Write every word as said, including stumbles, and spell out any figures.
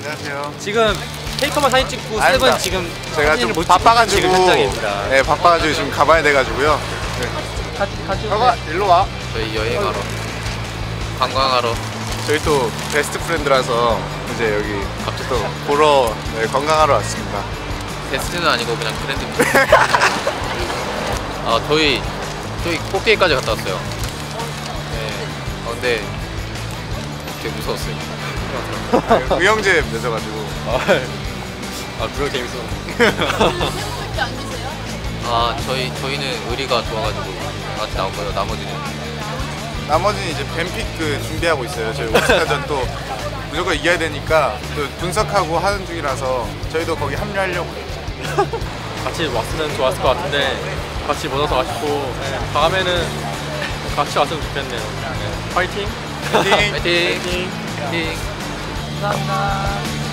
안녕하세요. 지금 페이커만 사진 찍고 아닙니다. 세븐 지금 제가 좀 못 바빠가지고 지금 현장입니다. 네, 바빠가지고 지금 가봐야 돼가지고요. 네. 같이 같이 가봐, 일로 와. 저희 여행하러 관광하러 저희 또 베스트 프렌드라서 이제 여기 갑자기 또 보러 네, 관광하러 왔습니다. 베스트는 아니고 그냥 프렌드입니다. 아 저희 저희 꼭대기까지 갔다 왔어요. 네. 아 근데 되게 무서웠어요. 아, 의형제 맺어가지고. 아 그거 재밌었는데. 아 저희 저희는 의리가 좋아가지고 같이 나왔고요. 나머지는 나머지는 이제 뱀피크 준비하고 있어요. 저희 오스카전 또 무조건 이겨야 되니까 또 분석하고 하는 중이라서 저희도 거기 합류하려고 해요. 같이 왔으면 좋았을 것 같은데 같이 못 와서 아쉽고 네, 다음에는 같이 왔으면 좋겠네요. 네, 파이팅! 파이팅! 파이팅! 파이팅! 파이팅! 감사합니다.